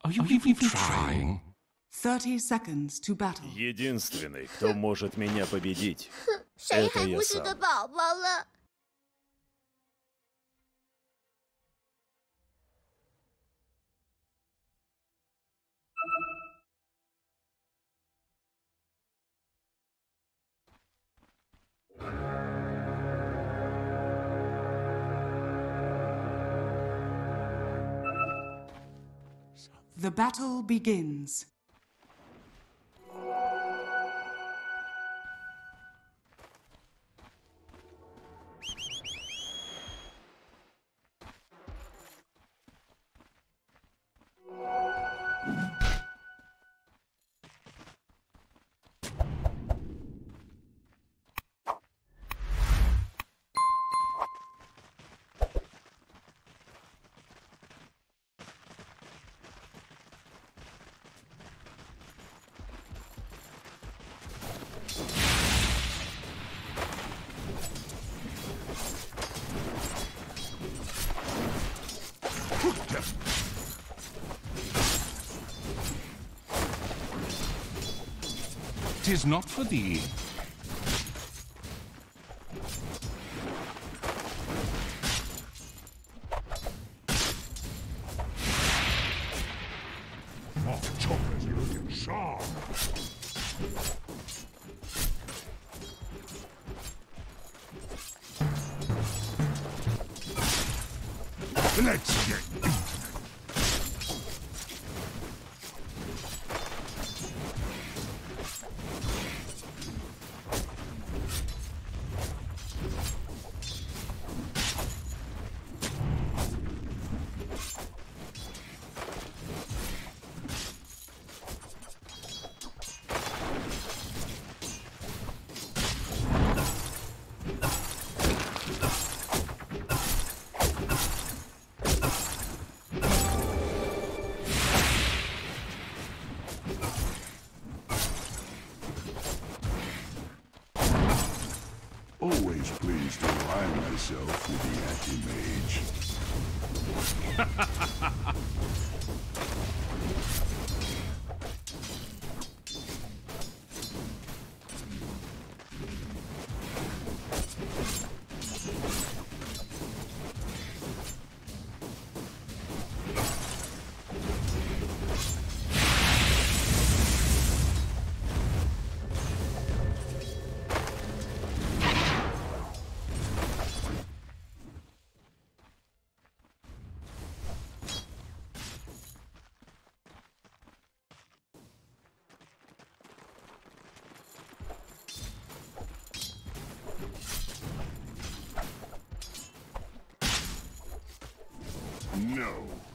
Are you even trying? 30 seconds to battle. Единственный, кто может меня победить, 谁 это 还 я 不是 сам. 个宝宝了？ The battle begins. Tis not for thee. Mock choppers looking sharp. Let's get into it. Always pleased to align myself with the anti-mage. No.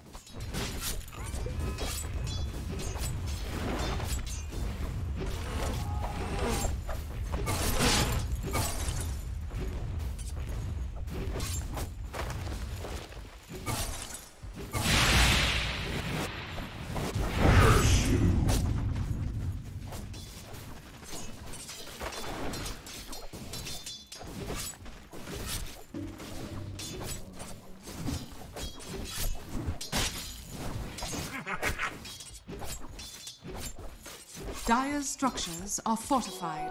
Dire's structures are fortified.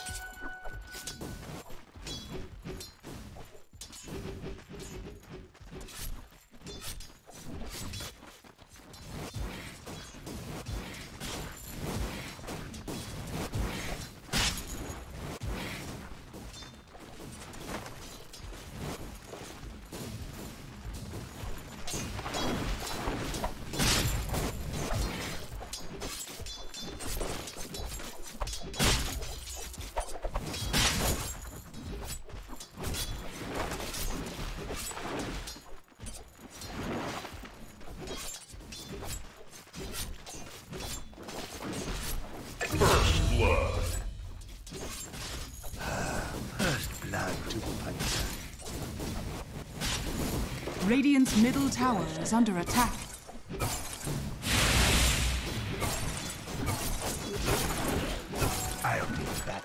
Radiant's middle tower is under attack. I'll be back.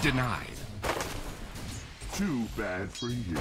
Denied. Too bad for you.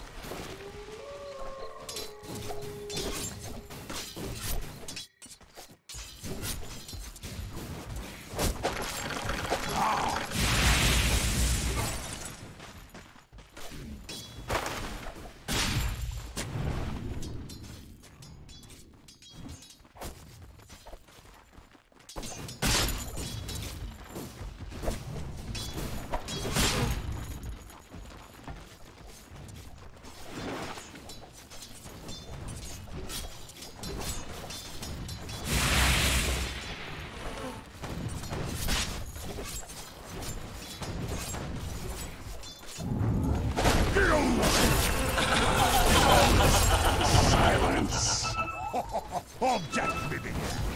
Silence! Object living!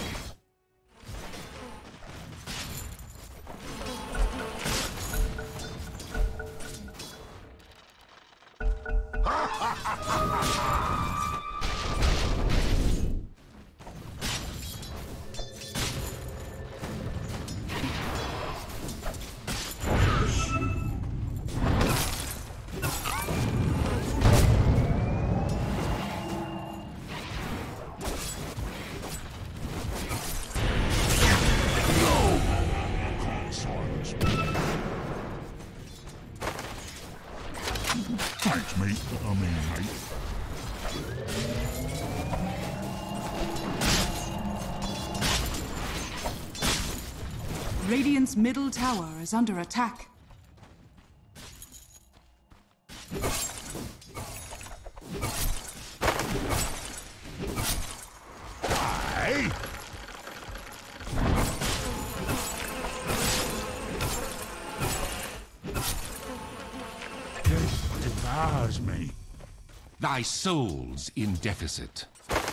Thanks, mate. Mate. Radiant's middle tower is under attack. Aye. Death devours me. Thy soul's in deficit.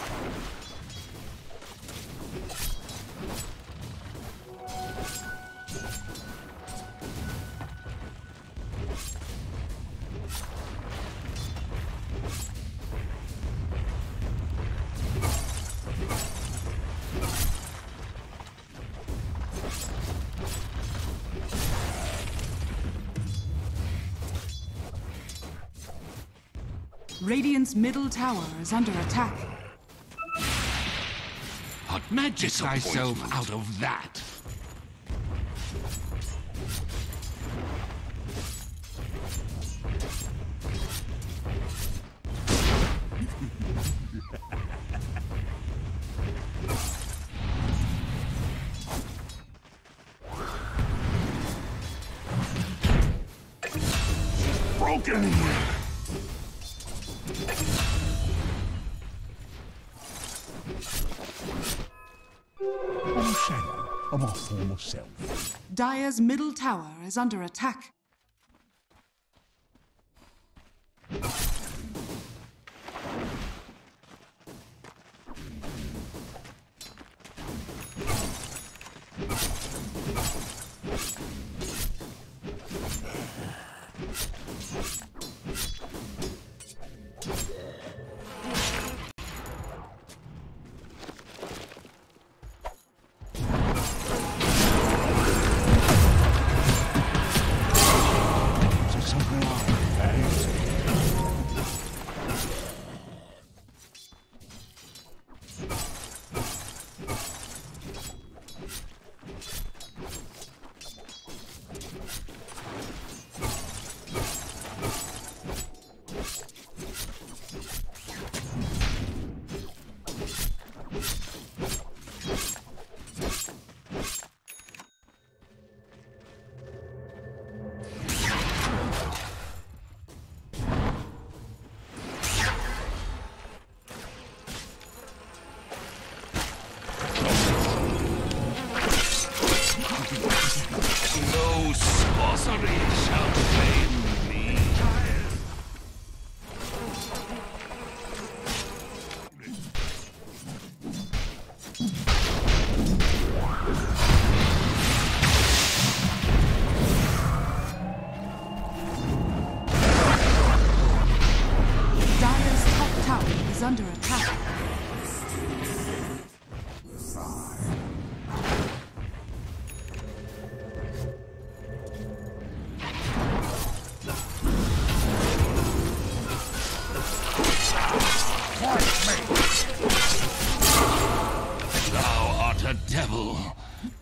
Radiant's middle tower is under attack. What magic thyself out of that? Broken! I'm a shadow of my former self. Dire's middle tower is under attack. No sorcery shall claim me. Dire's top tower is under attack.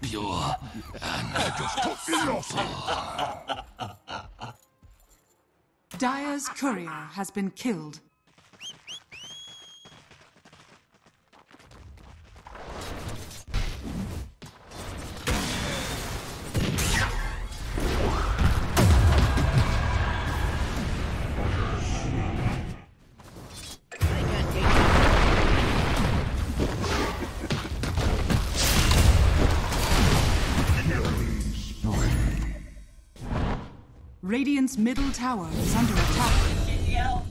pure and Dire's courier has been killed. Radiant's middle tower is under attack.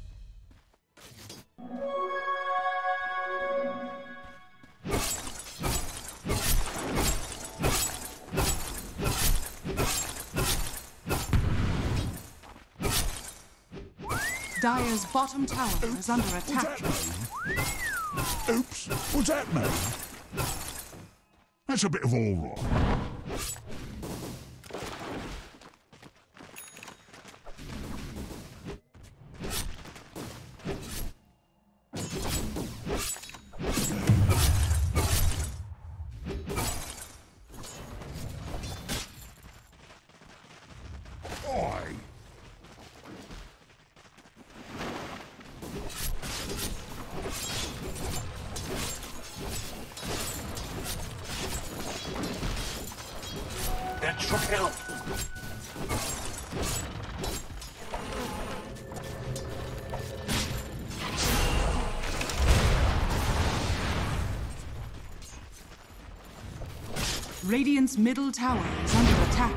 Dire's bottom tower is under attack. Oops, what's that mean? That's a bit of all right. Oi! That should help. Radiant's middle tower is under attack.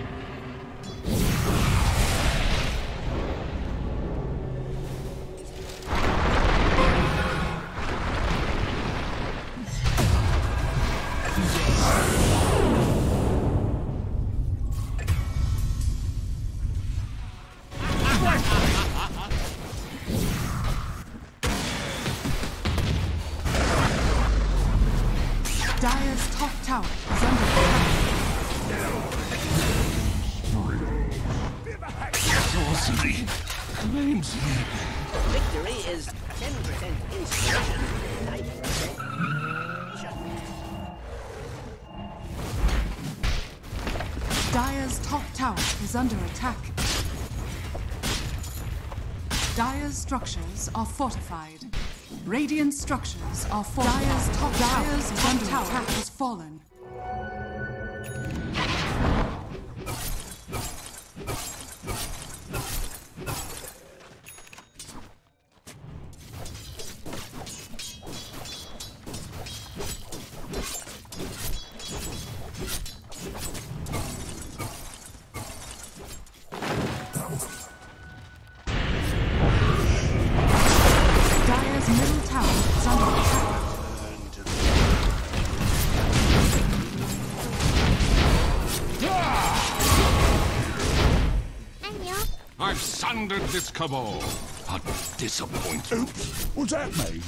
Dire's top tower is under attack. sorcery claims me. Victory is 10% inspiration, 90%. Dire's top tower is under attack. Dire's structures are fortified. Radiant structures are fortified. Dire's top tower has fallen. Dire's middle tower is under attack. I've sundered this cabal. A disappointment. Oops, what's that mean?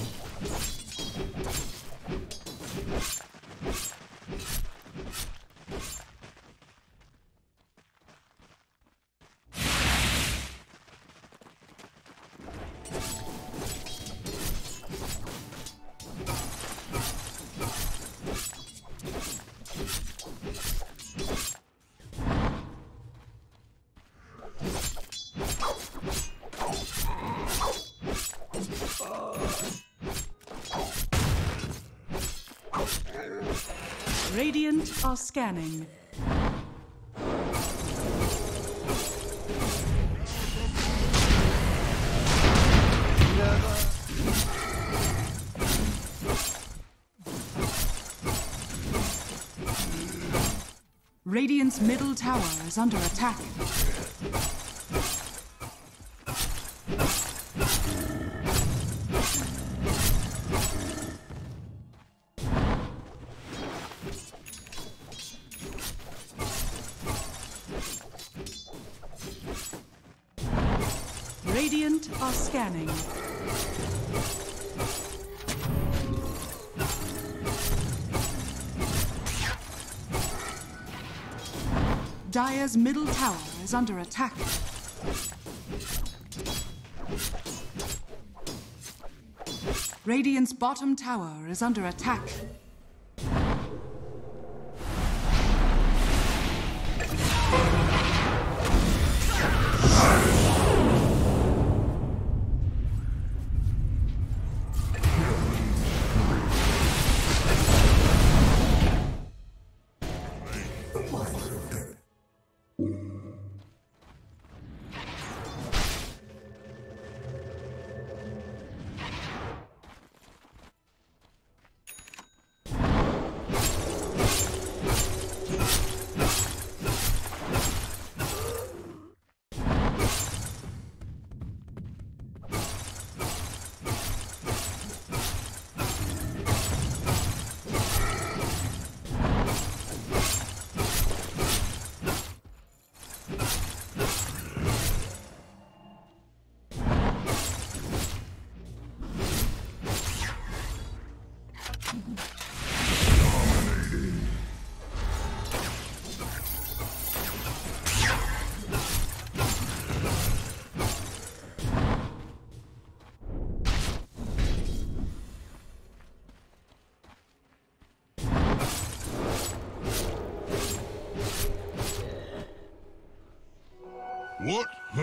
Radiant are scanning. Radiant's middle tower is under attack. Radiant are scanning. Dire's middle tower is under attack. Radiant's bottom tower is under attack.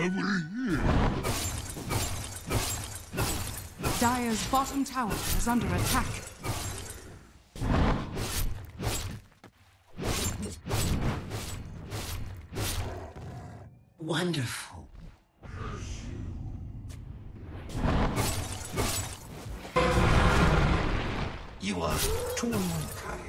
over here. Dire's bottom tower is under attack. Wonderful. You are too kind.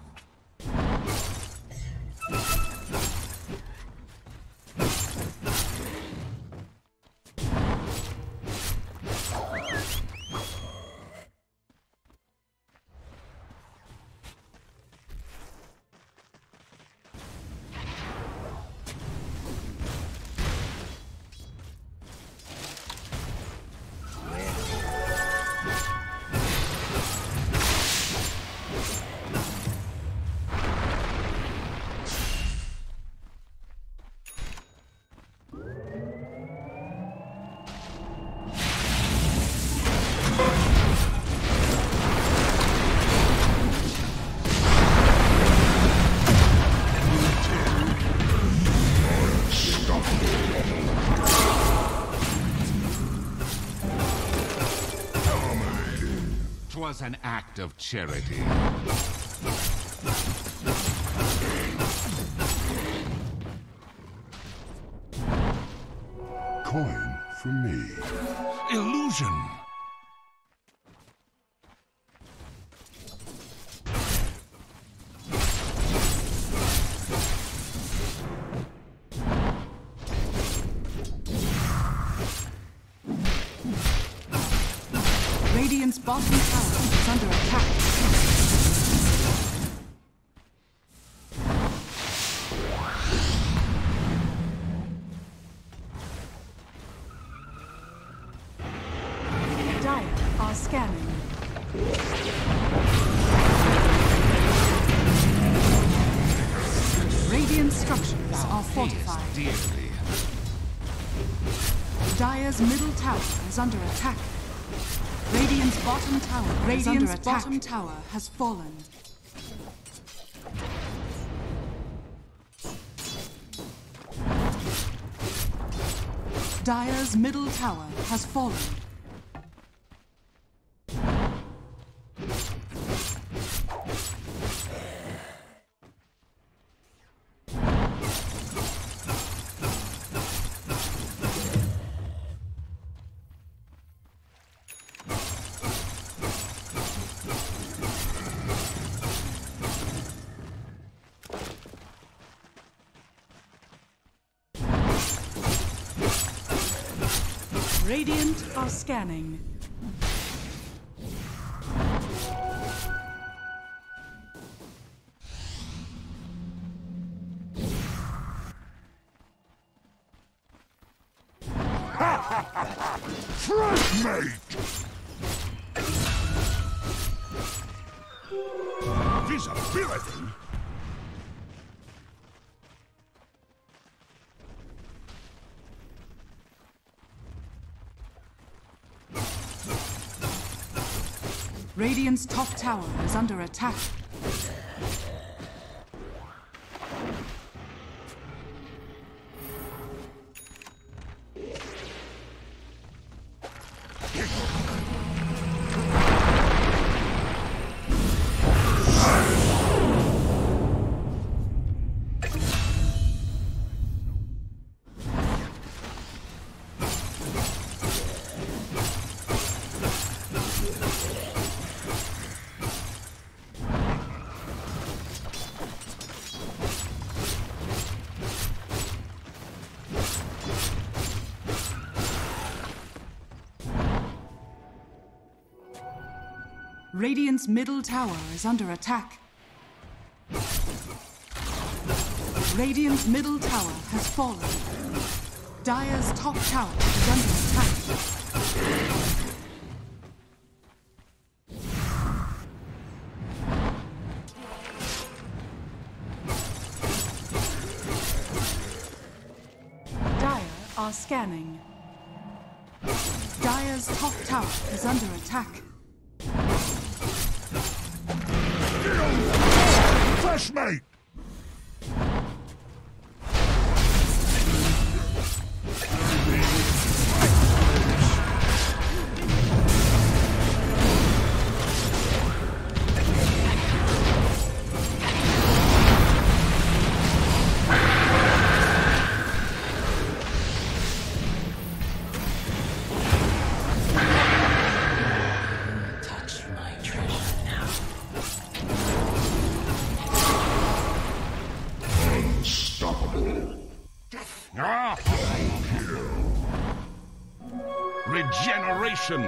Was an act of charity. Coin for me. Illusion. Radiant's bottom tower is under attack. Dire are scanning. Radiant structures are fortified. Dearly. Dire's middle tower is under attack. Radiant's bottom tower has fallen. Dire's middle tower has fallen. Radiant are scanning. Fresh mate! Visibility? Radiant's top tower is under attack. Radiant's middle tower is under attack. Radiant's middle tower has fallen. Dire's top tower is under attack. Dire are scanning. Dire's top tower is under attack. Fresh mate! Regeneration!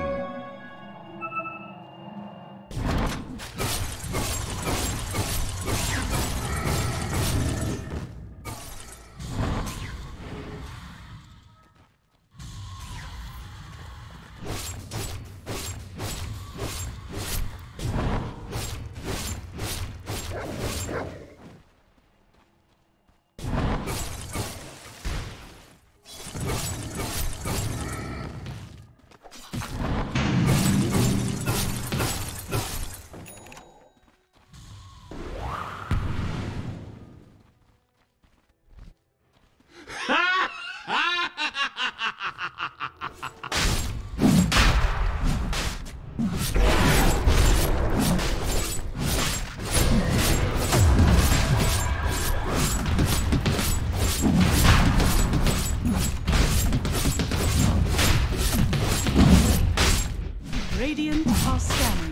Radiant are scanning.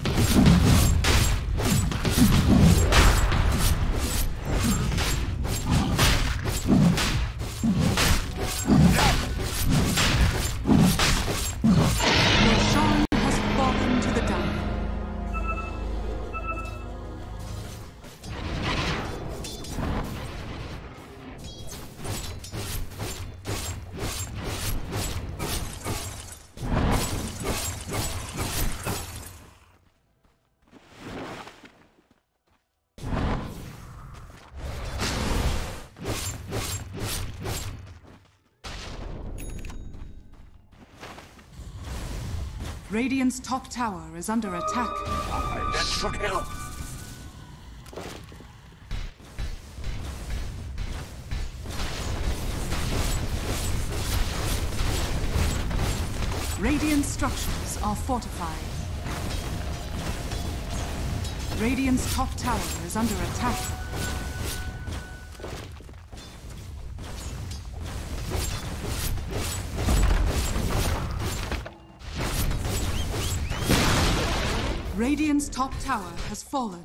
Roshan has fallen to the Dire. Radiant's top tower is under attack. That should help. Radiant structures are fortified. Radiant's top tower is under attack. Radiant's top tower has fallen.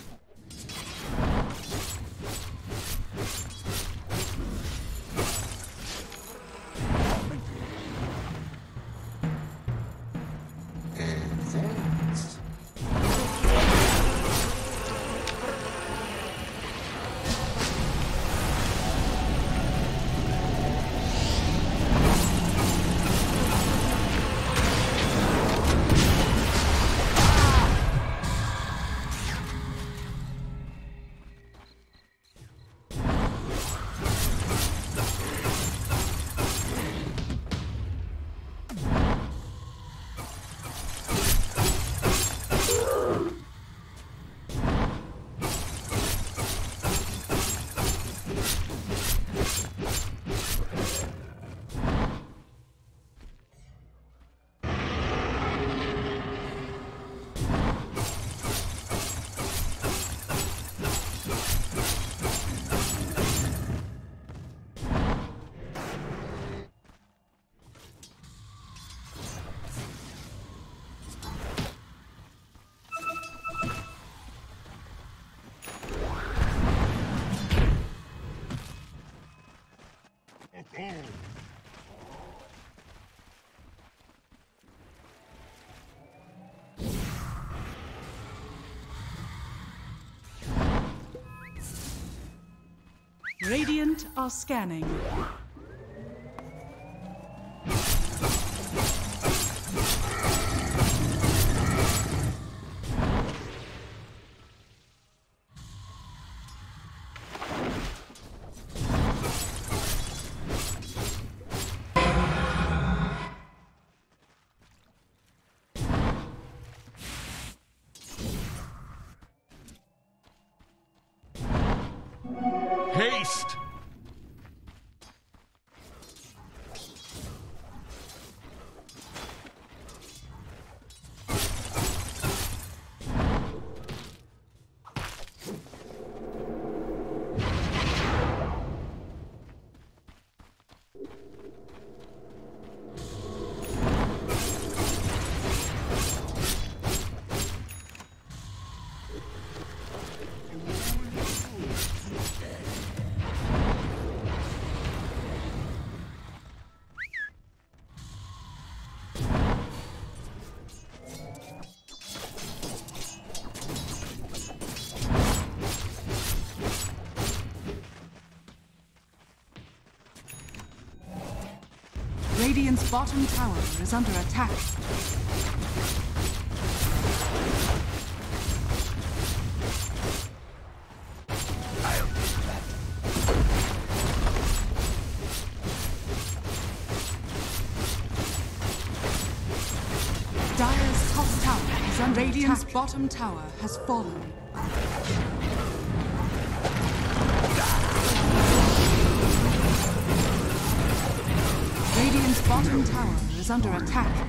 Radiant are scanning. Haste! Radiant's bottom tower is under attack. Dire's top tower is under Radiant's attack. Bottom tower has fallen. Radiant's bottom tower is under attack.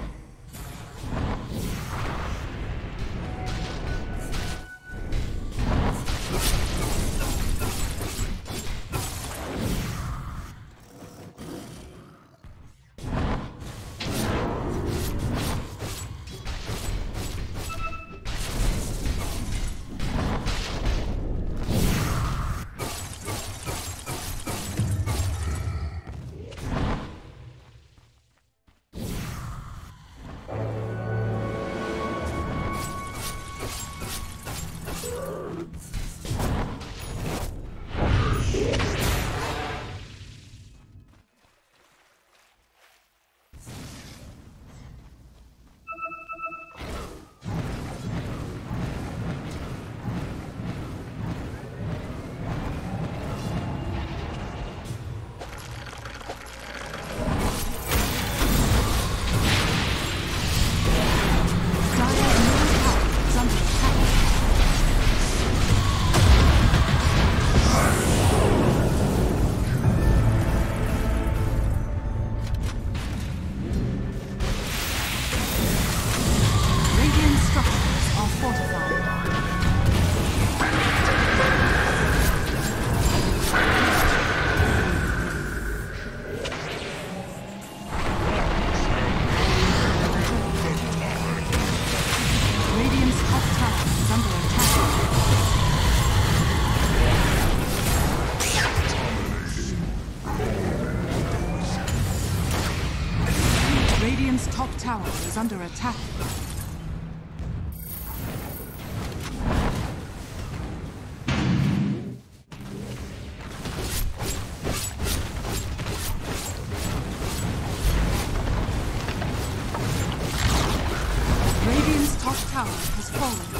Radiant's top tower is under attack. Radiant's top tower has fallen.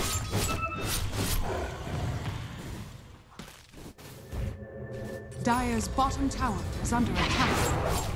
Dire's bottom tower is under attack.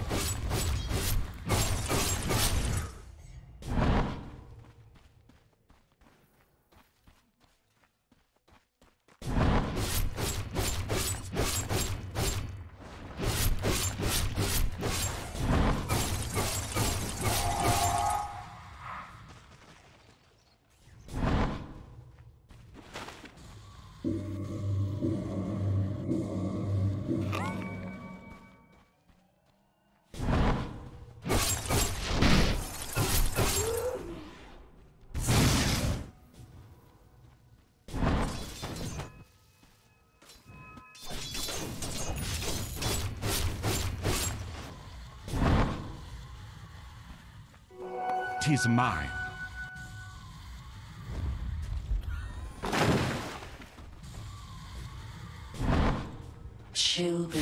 Tis mine. Children.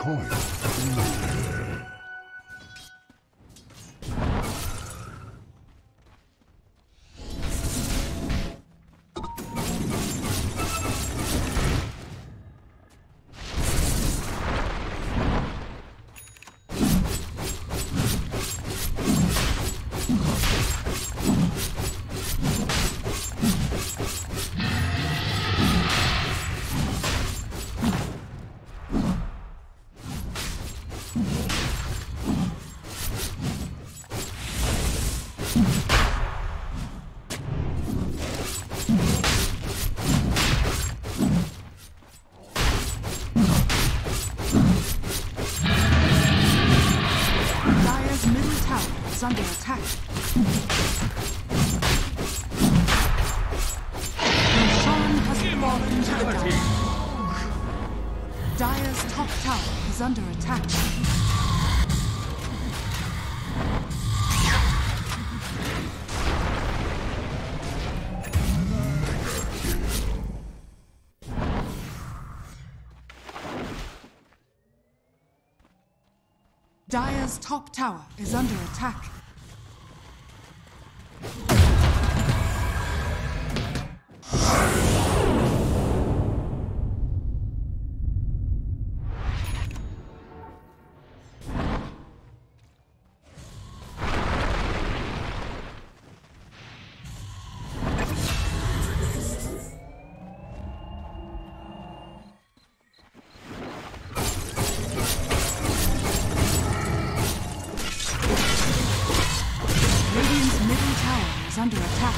time. Is under attack. Roshan has fallen to the ground. Dire's top tower is under attack. Dire's top tower is under attack. Under attack.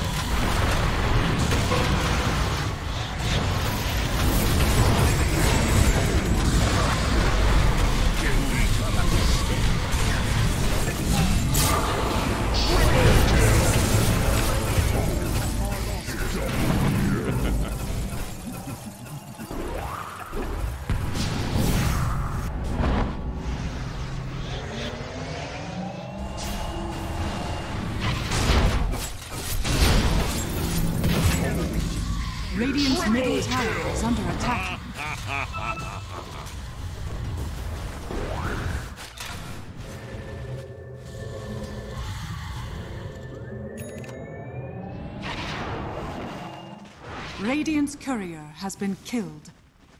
Radiant's middle tower is under attack. Radiant's courier has been killed.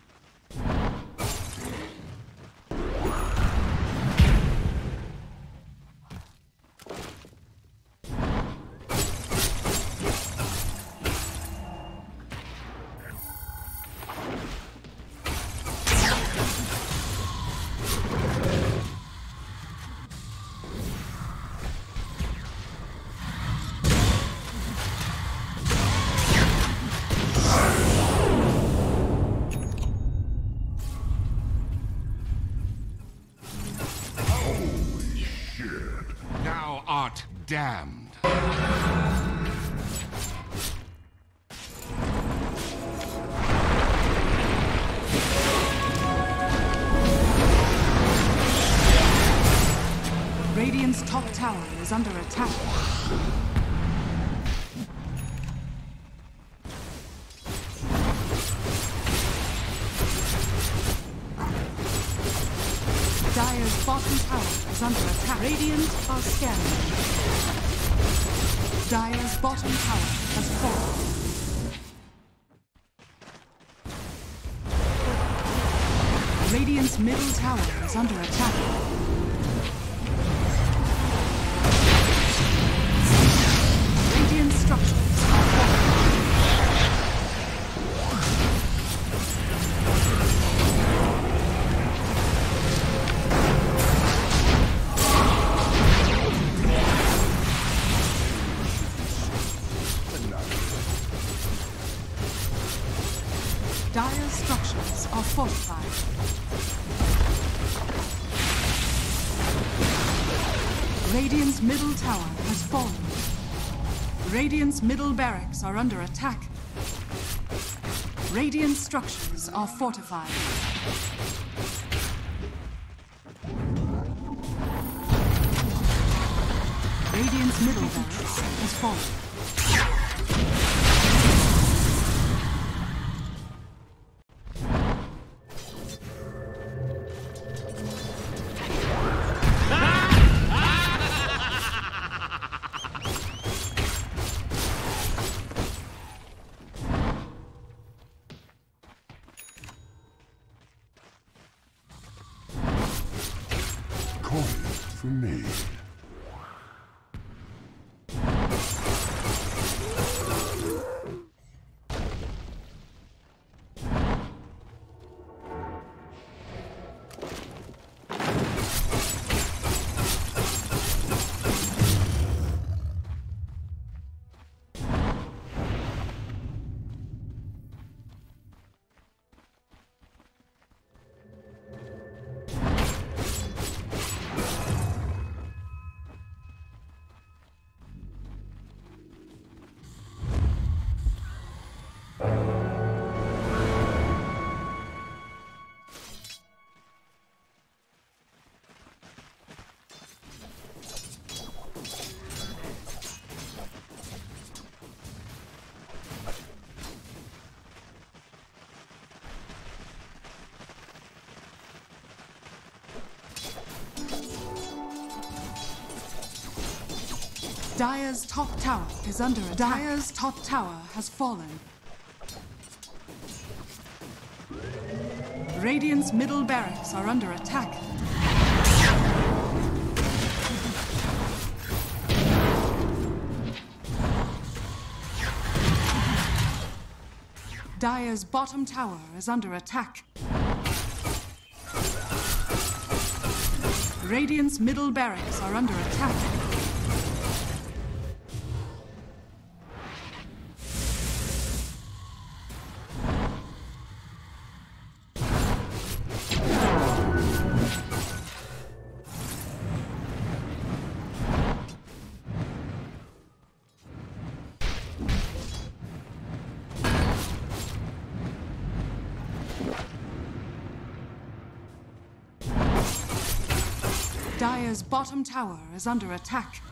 Thou art damned. Radiant's top tower is under attack. Dire's bottom tower is under attack. Radiant are scanning. Dire's bottom tower has fallen. Radiant's middle tower is under attack. Radiant structures are falling. Dire's structures are fortified. Radiant's middle tower has fallen. Radiant's middle barracks are under attack. Radiant structures are fortified. Radiant's middle barracks has fallen. for me. Dire's top tower is under attack. Dire's top tower has fallen. Radiant's middle barracks are under attack. Dire's bottom tower is under attack. Radiant's middle barracks are under attack. Dire's bottom tower is under attack.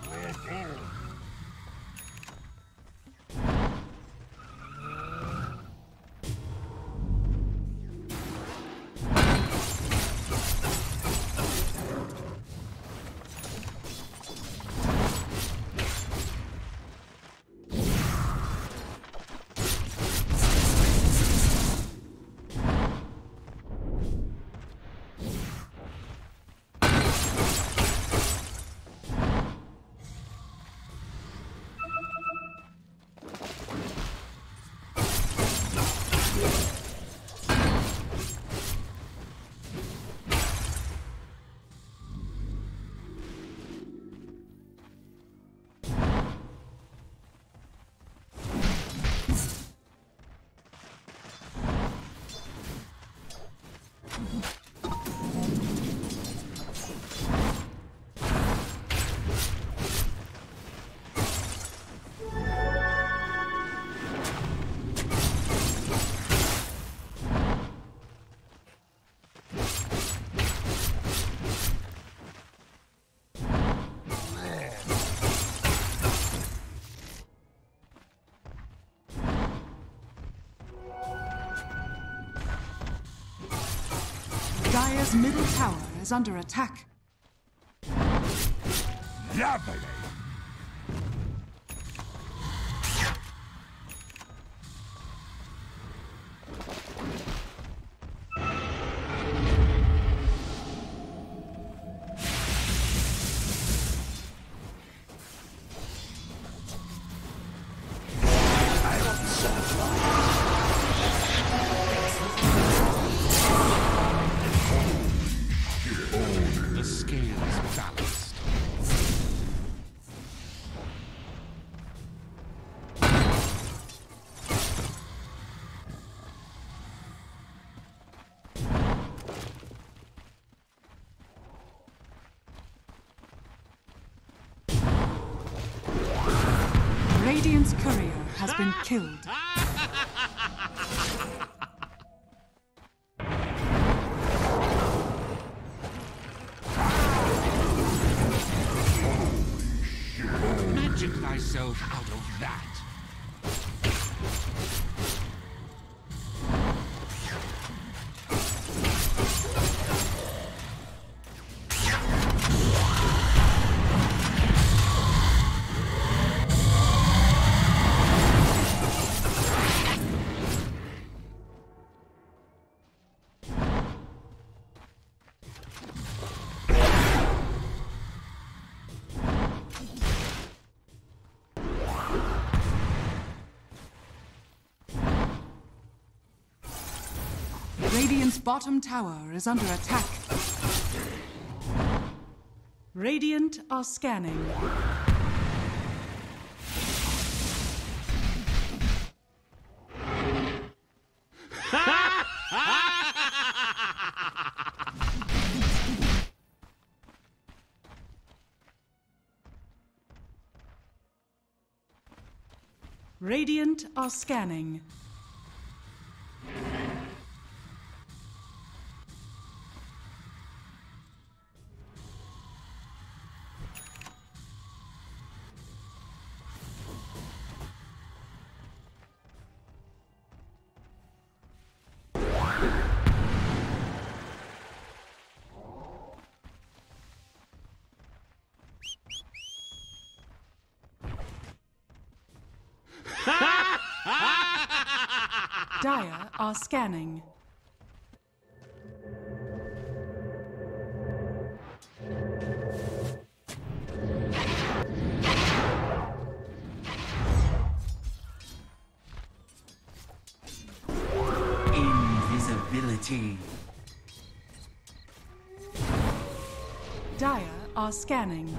Dire's middle tower is under attack. Lovely! The scales balanced. Radiant's courier has been killed. Magic thyself out of that. Radiant's bottom tower is under attack. Radiant are scanning. Radiant are scanning. Dire are scanning. Invisibility. Dire are scanning.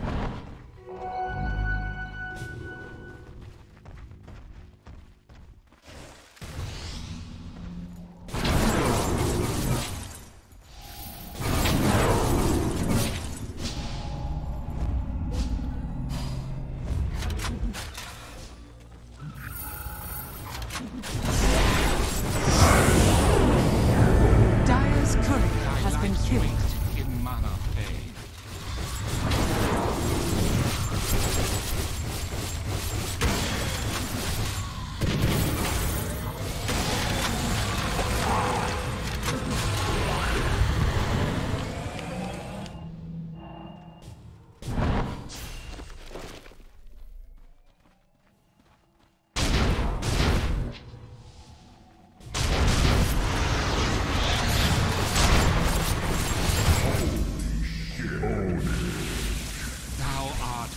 Dire's courier has been killed. In mana bay. Thou art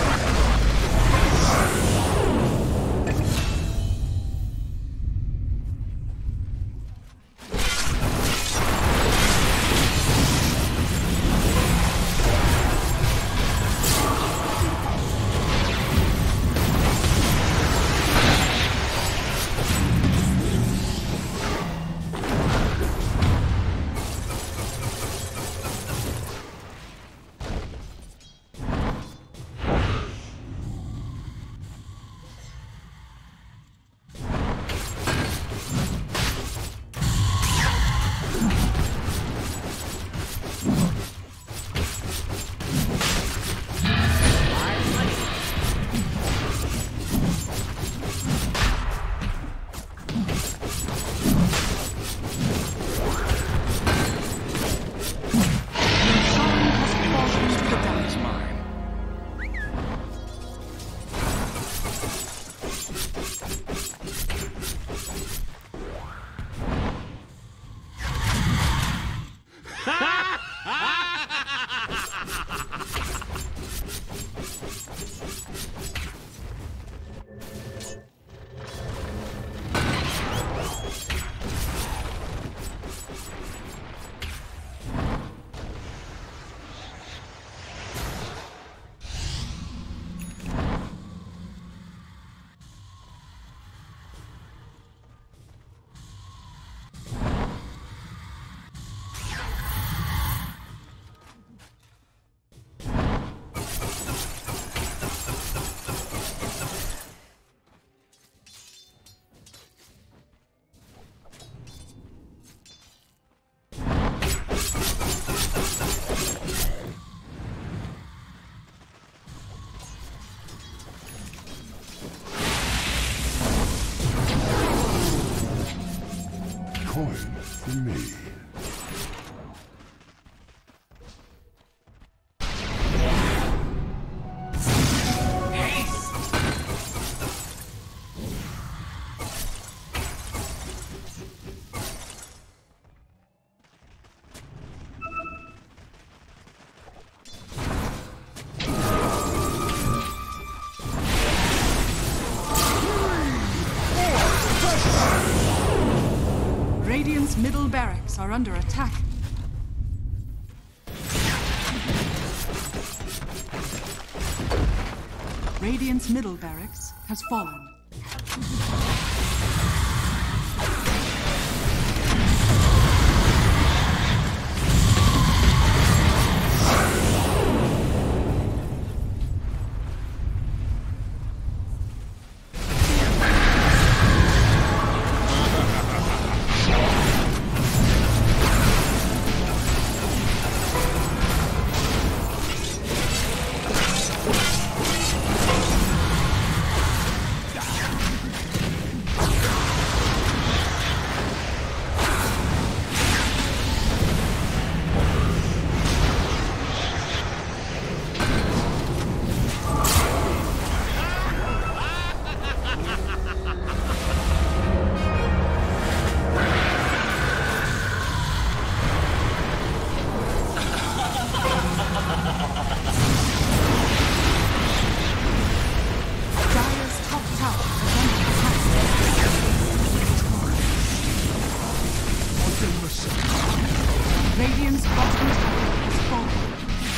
Coin for me. Radiant's middle barracks are under attack. Radiant's middle barracks has fallen. Radiant's bottom tower has fallen.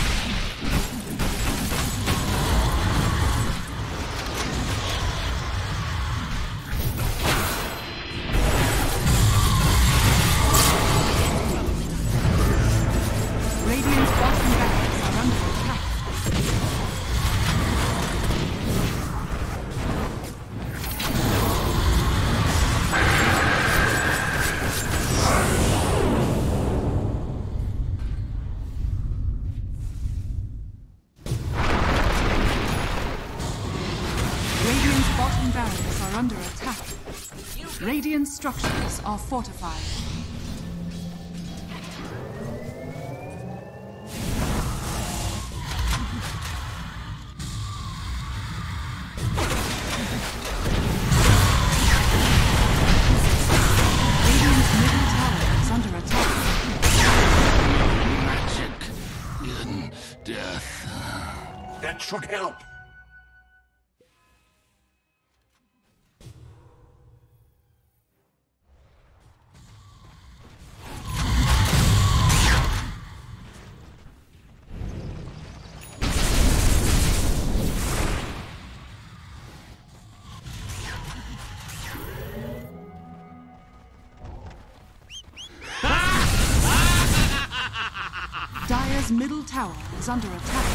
Radiant's bottom barracks are under attack. Radiant's bottom barracks are under attack. Radiant structures are fortified. Radiant's middle tower is under attack. Magic in death. That should help. Dire's middle tower is under attack.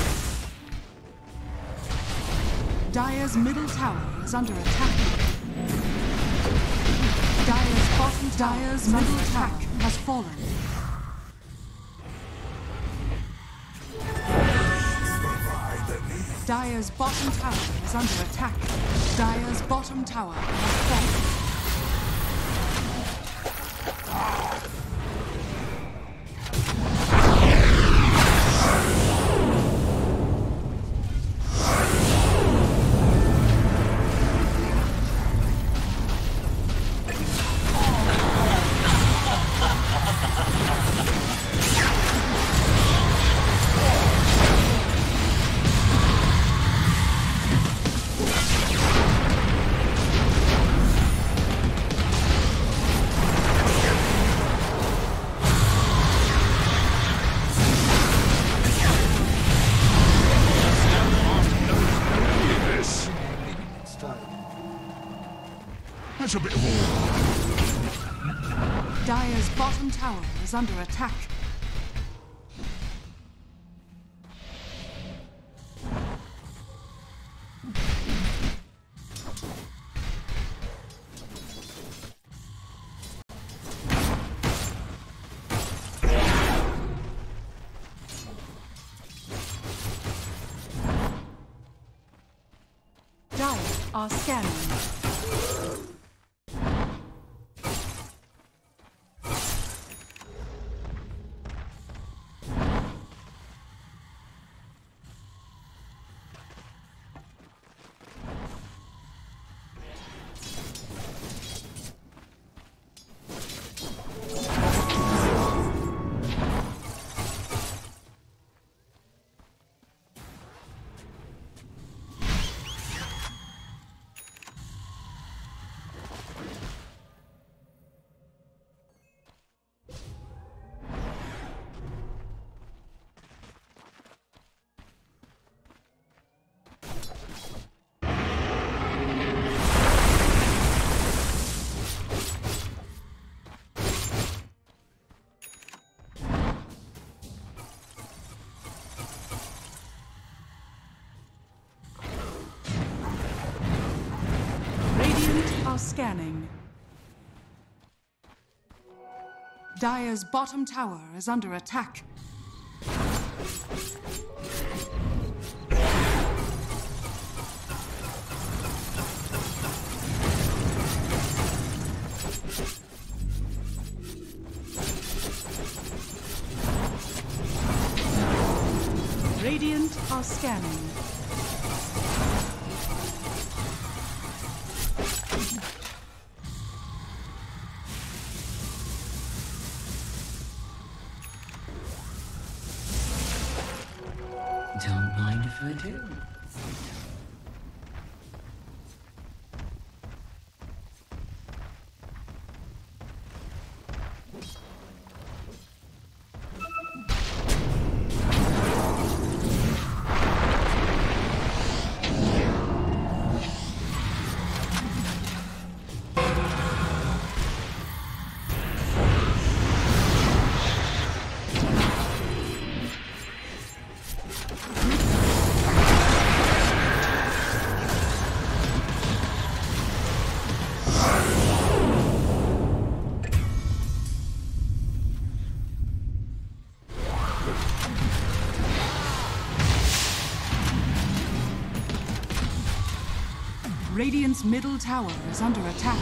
Dire's middle tower is under attack. Dire's middle tower has fallen. Dire's bottom tower is under attack. Dire's bottom tower has fallen. That's a bit of all. Dire's bottom tower is under attack. Dire are scanning. scanning. Dire's bottom tower is under attack. Radiant are scanning. Don't mind if I do. Radiant's middle tower is under attack.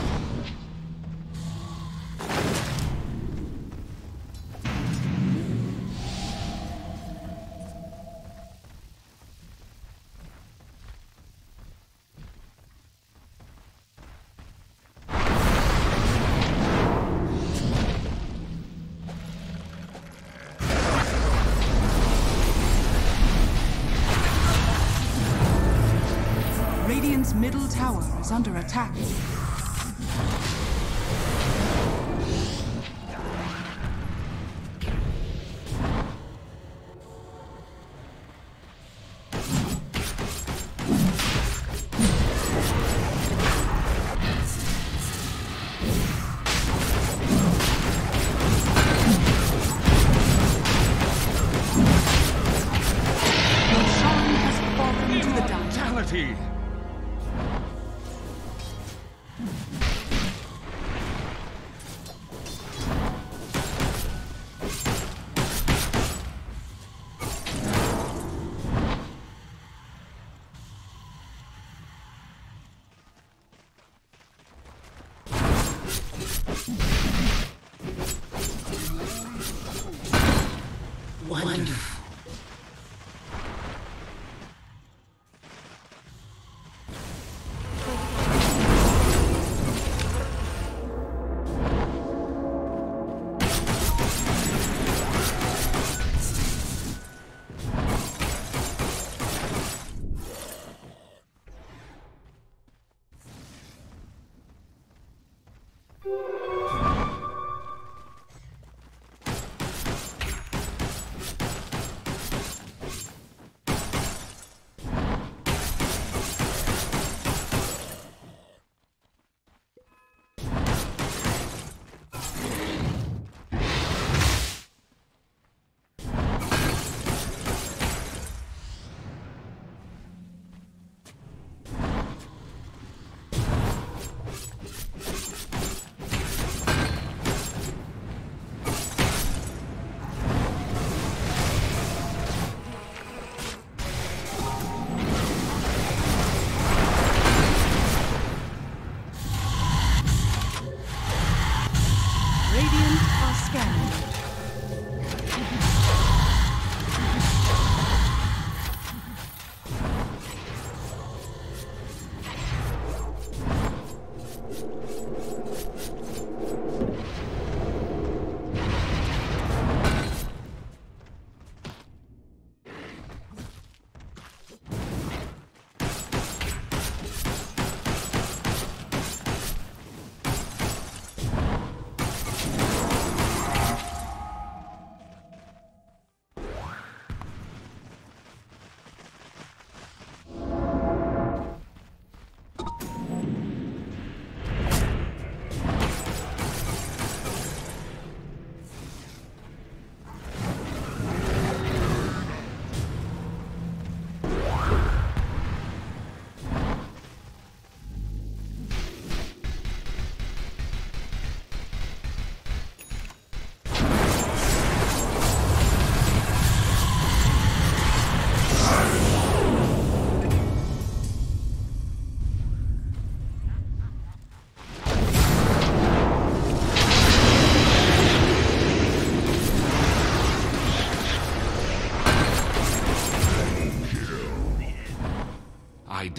Radiant's middle tower is under attack. Roshan has fallen to the down. Fatality! Wonderful. Radiant are scanning.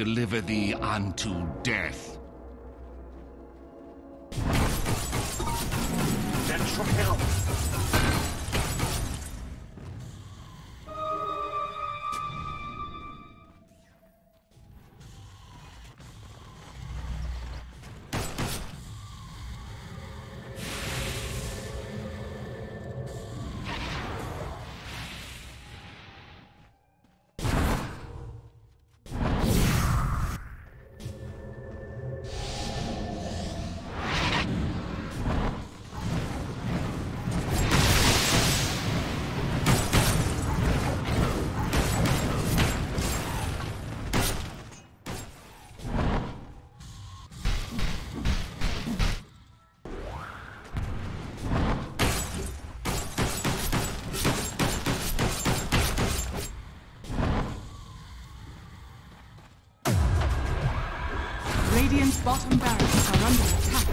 deliver thee unto death. That should help. Radiant's bottom barracks are under attack.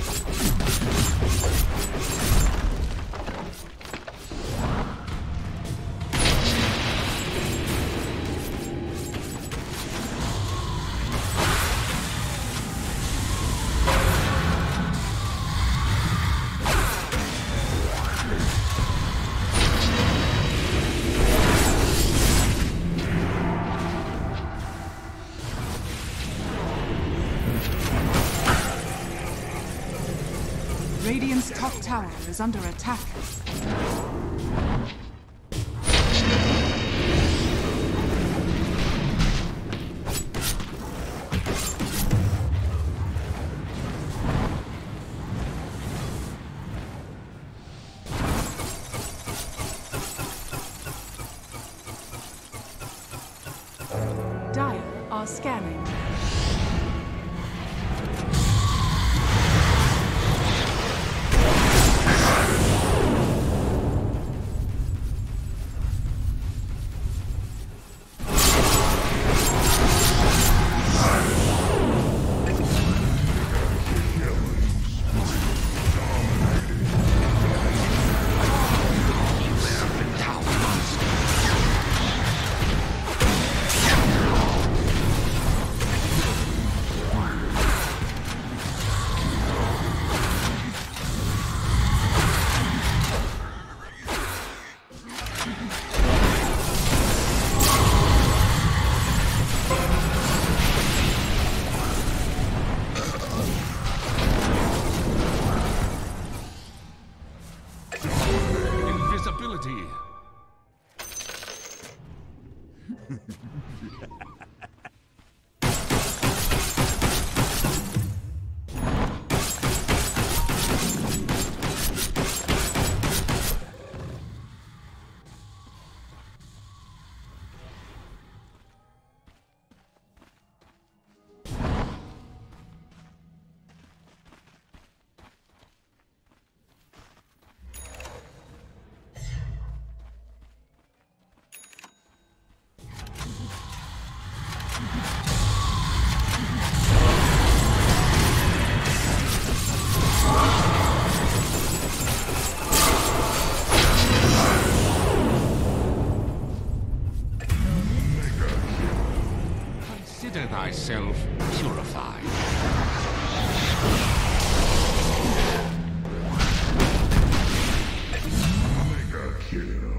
Radiant's top tower is under attack. Dire are scanning. Invisibility. Consider thyself purified. Mega kill.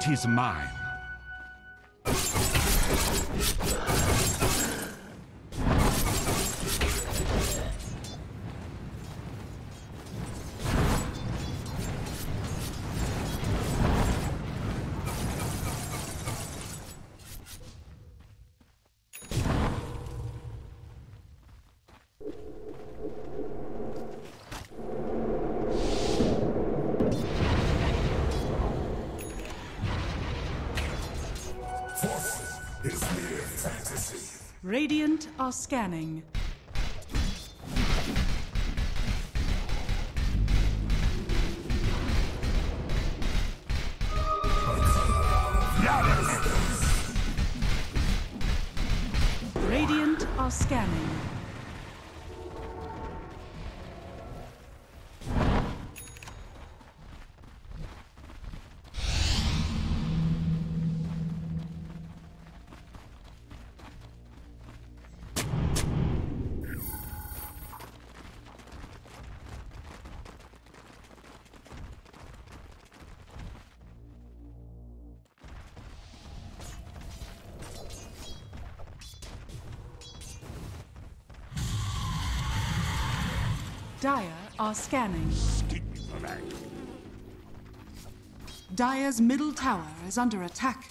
'Tis mine. Radiant are scanning. Radiant are scanning. Dire are scanning. Dire's middle tower is under attack.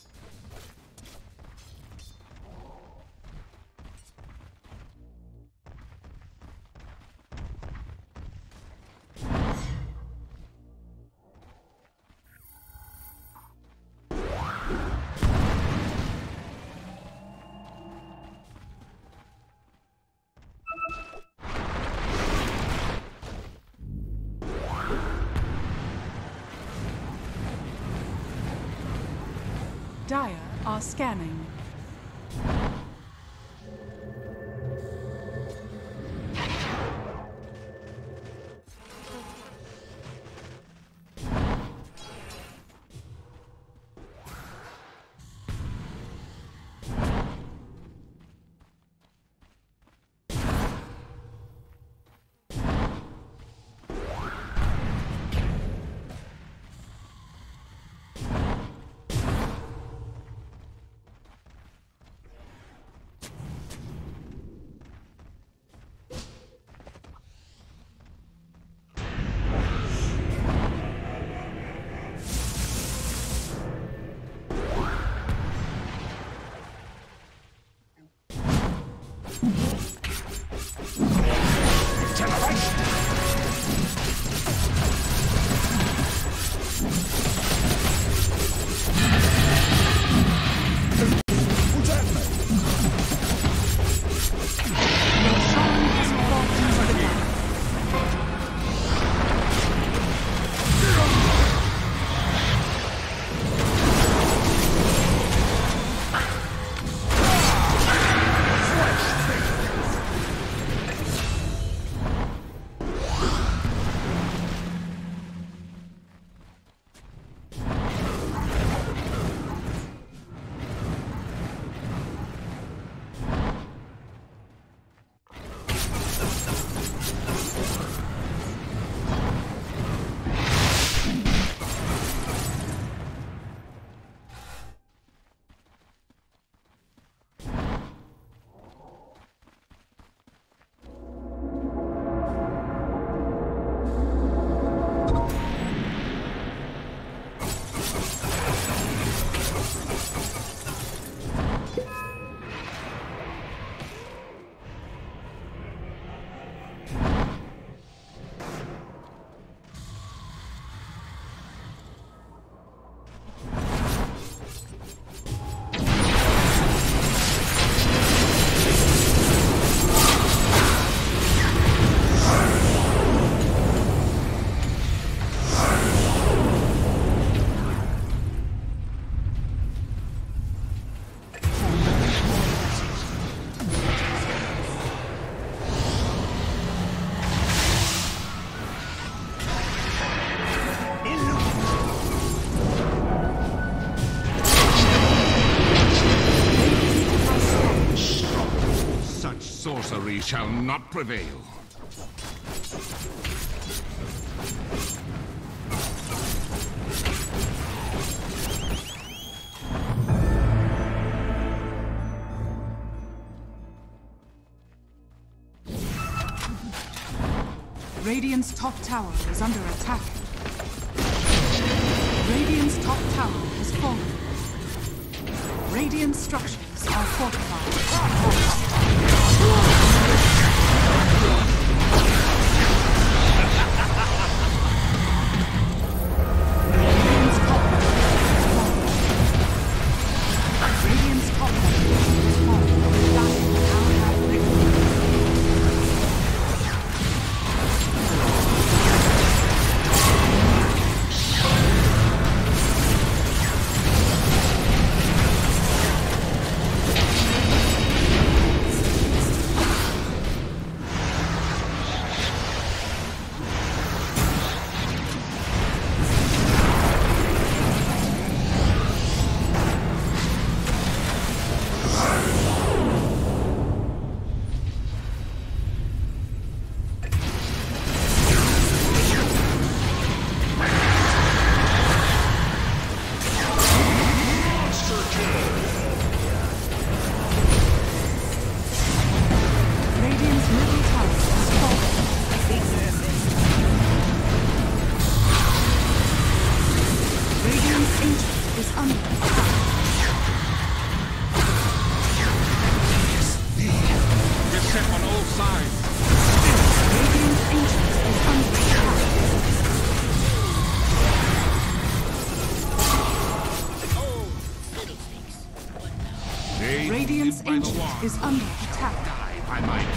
Dire are scanning. Sorcery shall not prevail. Radiant's top tower is under attack. Radiant's top tower has fallen. Radiant structures are fortified. Radiant's top tower has fallen. Dying now have victory. Radiant's Ancient is under attack. By my